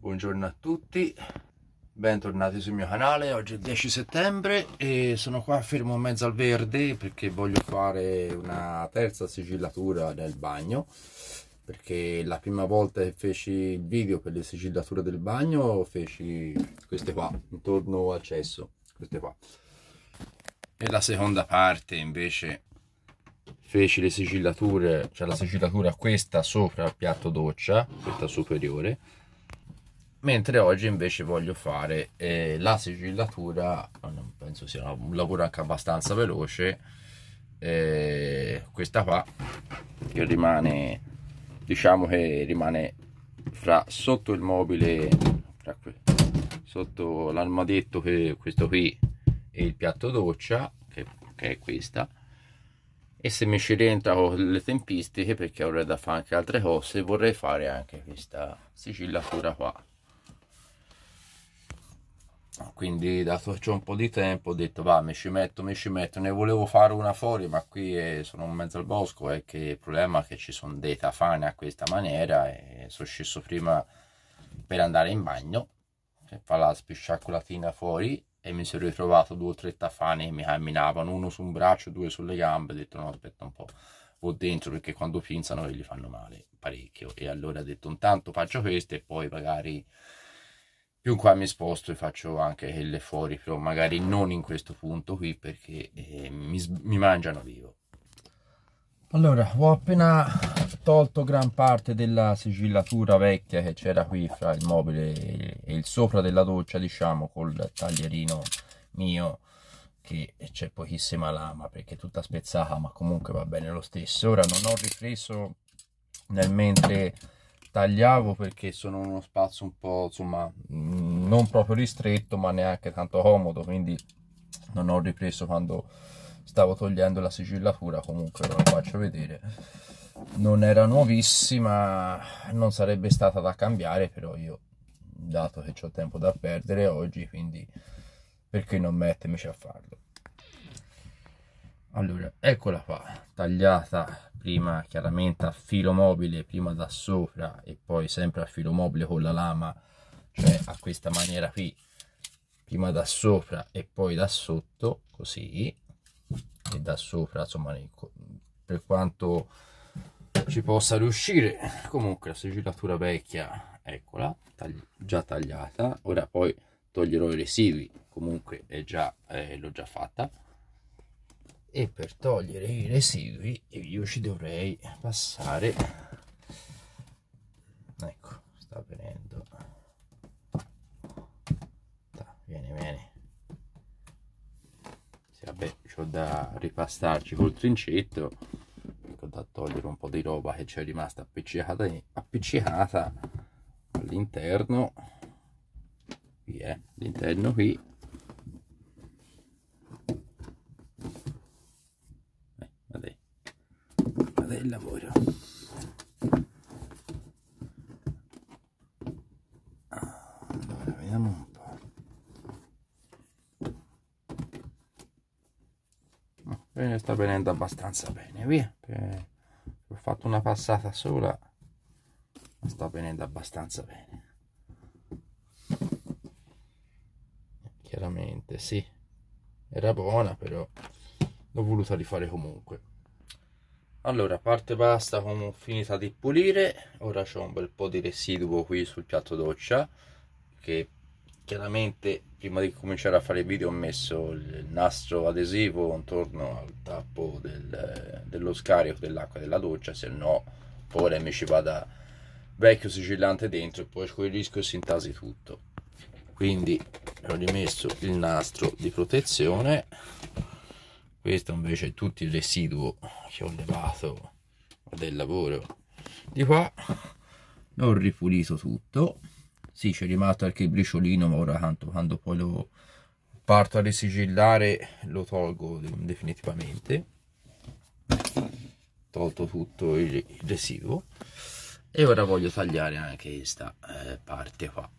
Buongiorno a tutti, bentornati sul mio canale. Oggi è il 10 settembre e sono qua fermo in mezzo al verde perché voglio fare una terza sigillatura del bagno, perché la prima volta che feci il video per le sigillature del bagno feci queste qua, intorno al cesso, queste qua, e la seconda parte invece feci le sigillature, cioè la sigillatura questa sopra il piatto doccia, questa superiore, mentre oggi invece voglio fare la sigillatura, non penso sia un lavoro anche abbastanza veloce, questa qua che rimane, diciamo che rimane fra sotto il mobile, sotto l'armadetto, che questo qui, e il piatto doccia che è questa. E se mi ci rientra con le tempistiche, perché avrei da fare anche altre cose, vorrei fare anche questa sigillatura qua. Quindi, dato che c'ho un po' di tempo, ho detto va, mi ci metto. Ne volevo fare una fuori, ma qui sono in mezzo al bosco, e che il problema è che ci sono dei tafani a questa maniera, e sono sceso prima per andare in bagno e fare la spisciacolatina fuori, e mi sono ritrovato 2 o 3 tafani che mi camminavano, uno su un braccio, 2 sulle gambe. Ho detto no, aspetta un po', o dentro, perché quando pinzano gli fanno male parecchio. E allora ho detto intanto faccio queste e poi magari più qua mi sposto e faccio anche quelle fuori, però magari non in questo punto qui, perché mi mangiano vivo. Allora, ho appena tolto gran parte della sigillatura vecchia che c'era qui fra il mobile e il sopra della doccia, diciamo, col taglierino mio, che c'è pochissima lama perché è tutta spezzata, ma comunque va bene lo stesso. Ora non ho ripreso nel mentre tagliavo, perché sono uno spazio un po', insomma, non proprio ristretto ma neanche tanto comodo, quindi non ho ripreso quando stavo togliendo la sigillatura. Comunque ve lo faccio vedere, non era nuovissima, non sarebbe stata da cambiare, però io, dato che ho tempo da perdere oggi, quindi perché non mettermici a farlo. Allora, eccola qua, tagliata prima chiaramente a filo mobile, prima da sopra e poi sempre a filo mobile con la lama, cioè a questa maniera qui, prima da sopra e poi da sotto, così, e da sopra, insomma, per quanto ci possa riuscire. Comunque la sigillatura vecchia, eccola, già tagliata. Ora poi toglierò i residui, comunque l'ho già fatta. E per togliere i residui io ci dovrei passare, ecco, sta venendo, vieni, sì, vabbè, c'ho da ripastarci col trincetto, ho da togliere un po' di roba che c'è rimasta appiccicata all'interno qui, all'interno qui. Del lavoro. Allora, vediamo un po'. Sta venendo abbastanza bene, via. Ho fatto una passata sola, ma sta venendo abbastanza bene. Chiaramente sì, era buona, però l'ho voluta rifare comunque. Allora, parte basta, come finita di pulire. Ora c'ho un bel po' di residuo qui sul piatto doccia, che chiaramente prima di cominciare a fare il video ho messo il nastro adesivo intorno al tappo dello scarico dell'acqua della doccia, se no poi mi ci vada vecchio sigillante dentro e poi con il rischio si intasi tutto. Quindi ho rimesso il nastro di protezione. Questo invece è tutto il residuo che ho levato del lavoro di qua. Ho ripulito tutto, sì, c'è rimasto anche il briciolino, ma ora tanto quando poi lo parto a risigillare lo tolgo definitivamente. Tolto tutto il residuo, e ora voglio tagliare anche questa parte qua,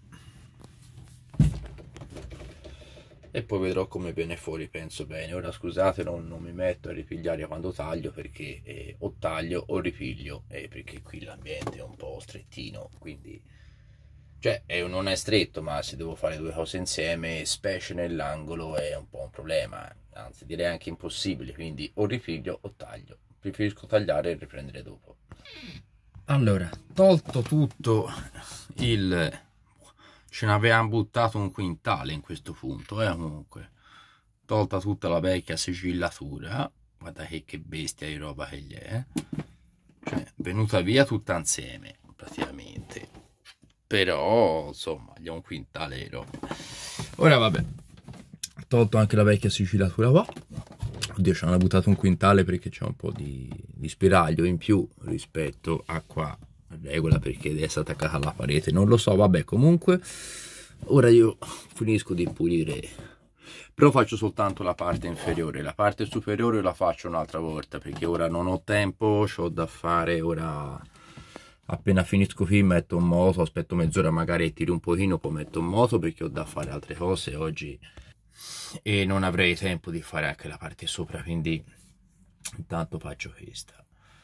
e poi vedrò come viene fuori, penso bene. Ora scusate, non mi metto a ripigliare quando taglio, perché o taglio o ripiglio, perché qui l'ambiente è un po' strettino, quindi Cioè, non è stretto, ma se devo fare due cose insieme, specie nell'angolo, è un po' un problema, anzi direi anche impossibile, quindi o ripiglio o taglio. Preferisco tagliare e riprendere dopo. Allora, tolto tutto il... ce ne avevamo buttato un quintale in questo punto, comunque. Tolta tutta la vecchia sigillatura, guarda che bestia di roba che gli è, cioè, venuta via tutta insieme, praticamente. Però, insomma, gli ho un quintale di roba. Ora, vabbè, ho tolto anche la vecchia sigillatura qua. Oddio, ci hanno buttato un quintale perché c'è un po' di spiraglio in più rispetto a qua, regola, perché deve essere attaccata alla parete, non lo so, vabbè, comunque ora io finisco di pulire, però faccio soltanto la parte inferiore, la parte superiore la faccio un'altra volta perché ora non ho tempo, c'ho da fare. Ora appena finisco qui metto un moto, aspetto mezz'ora magari tiro un pochino, poi metto un moto perché ho da fare altre cose oggi e non avrei tempo di fare anche la parte sopra, quindi intanto faccio questa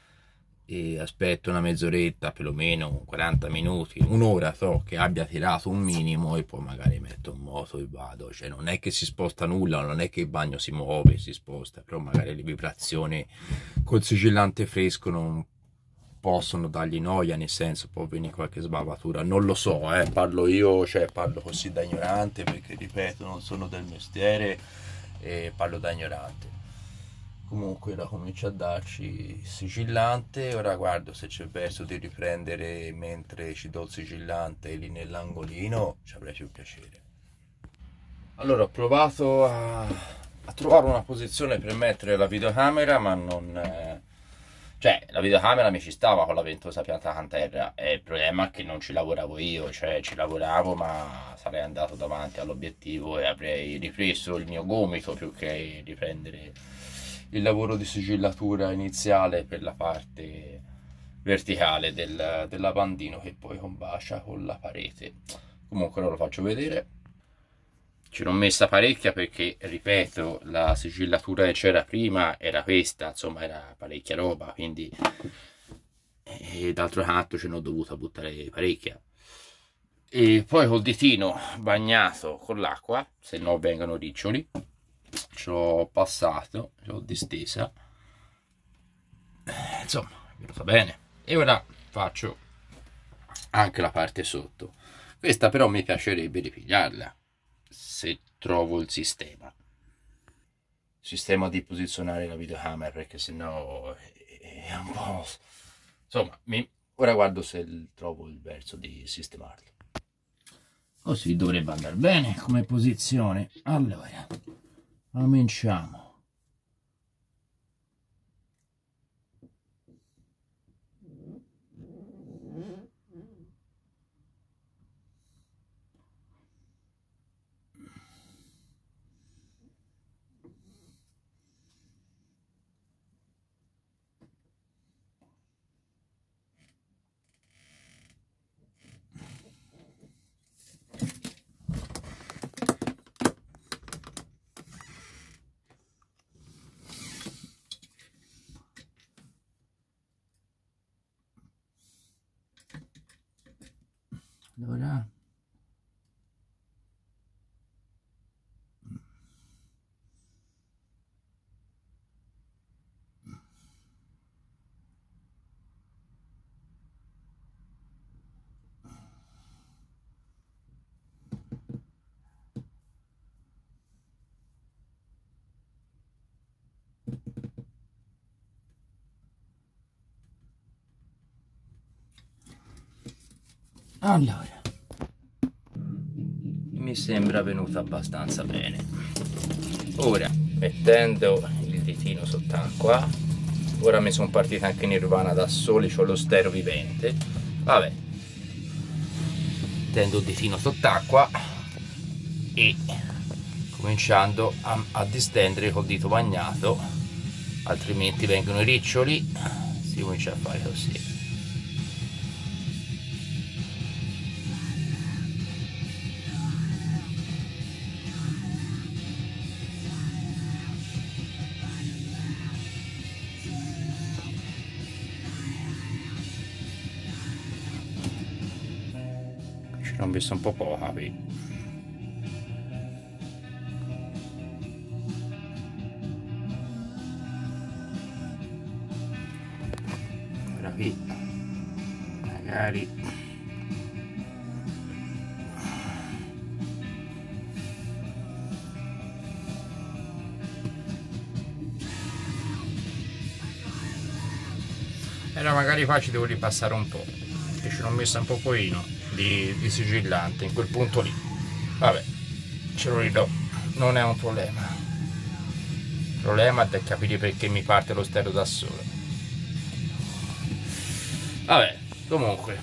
e aspetto una mezz'oretta, perlomeno 40 minuti, un'ora, so che abbia tirato un minimo, e poi magari metto un moto e vado. Cioè non è che si sposta nulla, non è che il bagno si muove, si sposta, però magari le vibrazioni col sigillante fresco non possono dargli noia, nel senso può venire qualche sbavatura, non lo so, parlo io, cioè parlo così da ignorante perché ripeto non sono del mestiere e parlo da ignorante. Comunque ora comincio a darci sigillante, ora guardo se c'è verso di riprendere mentre ci do il sigillante lì nell'angolino, ci avrei più piacere. Allora ho provato a trovare una posizione per mettere la videocamera, ma non... cioè la videocamera mi ci stava con la ventosa piantata in terra, e il problema è che non ci lavoravo io, cioè ci lavoravo ma sarei andato davanti all'obiettivo e avrei ripreso il mio gomito più che riprendere il lavoro di sigillatura iniziale per la parte verticale del lavandino che poi combacia con la parete. Comunque ora lo faccio vedere. Ci l'ho messa parecchia perché, ripeto, la sigillatura che c'era prima era questa, insomma era parecchia roba, quindi e d'altro canto ce n'ho dovuta buttare parecchia. E poi col ditino bagnato con l'acqua, se no vengono riccioli, ci ho passato, l'ho distesa, insomma è venuta bene. E ora faccio anche la parte sotto. Questa però mi piacerebbe ripigliarla se trovo il sistema di posizionare la videocamera, perché sennò è un po', insomma ora guardo se trovo il verso di sistemarlo. Così dovrebbe andare bene come posizione. Allora cominciamo. Allora allora mi sembra venuta abbastanza bene. Ora mettendo il ditino sott'acqua, ora mi sono partita anche in Nirvana da soli, c'ho lo stereo vivente, vabbè, mettendo il ditino sott'acqua e cominciando a distendere col dito bagnato, altrimenti vengono i riccioli, si comincia a fare così. ho messo un po' poca qui. Ora qui magari magari qua ci devo ripassare un po', che ce l'ho messa un pochino di sigillante in quel punto lì. Vabbè, ce lo ridò, non è un problema. Il problema è capire perché mi parte lo stereo da solo. Vabbè, comunque,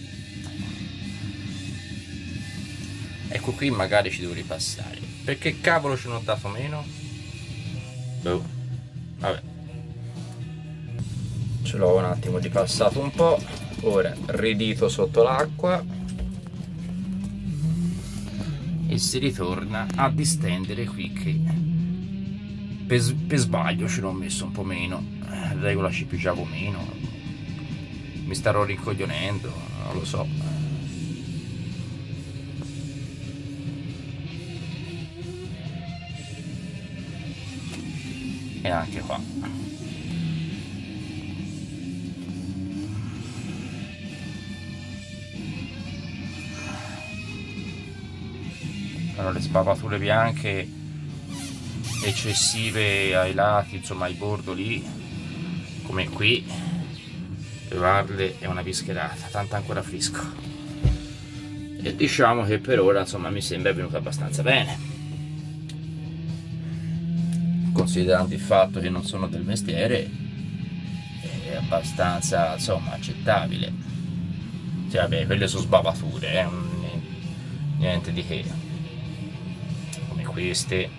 ecco qui magari ci devo ripassare. Perché cavolo ci ho dato meno? Boh, vabbè. Ce l'ho un attimo ripassato un po', ora ridito sotto l'acqua e si ritorna a distendere qui, che per sbaglio ce l'ho messo un po' meno, regola ci pigiavo meno, mi starò rincoglionendo, non lo so. E anche qua. Le sbavature bianche eccessive ai lati, insomma ai bordoli, come qui, levarle è una pischerata, tanto ancora fresco. E diciamo che per ora insomma mi sembra venuto abbastanza bene, considerando il fatto che non sono del mestiere, è abbastanza insomma accettabile. Cioè, vabbè, quelle sono sbavature, niente di che. Queste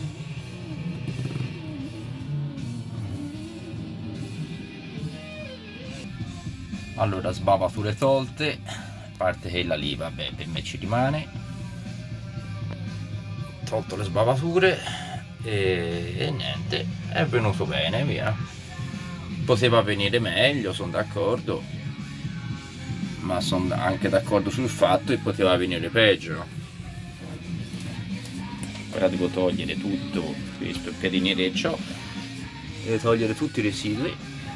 allora, sbavature tolte, a parte che la lì vabbè per me ci rimane, tolto le sbavature e niente, è venuto bene, via. Poteva venire meglio, sono d'accordo, ma sono anche d'accordo sul fatto che poteva venire peggio. Ora devo togliere tutto questo piadinereccio, devo togliere tutti i residui,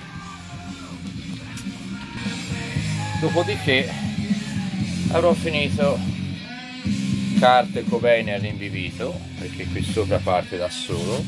dopodiché avrò finito carte Cobain rinvivito, perché qui sopra parte da solo.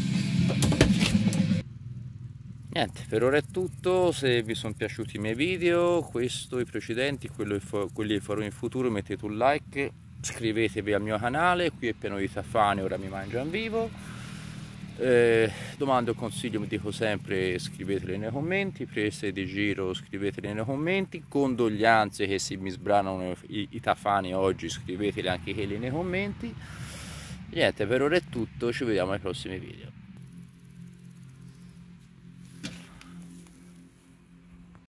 Niente, per ora è tutto. Se vi sono piaciuti i miei video, questo, i precedenti, quelli che farò in futuro, mettete un like, iscrivetevi al mio canale. Qui è pieno di tafani, ora mi mangiano vivo. Domande o consiglio mi dico sempre, scrivetele nei commenti. Prese di giro, scrivetele nei commenti. Condoglianze che se mi sbranano i tafani oggi, scrivetele anche quelli nei commenti. Niente, per ora è tutto, ci vediamo ai prossimi video.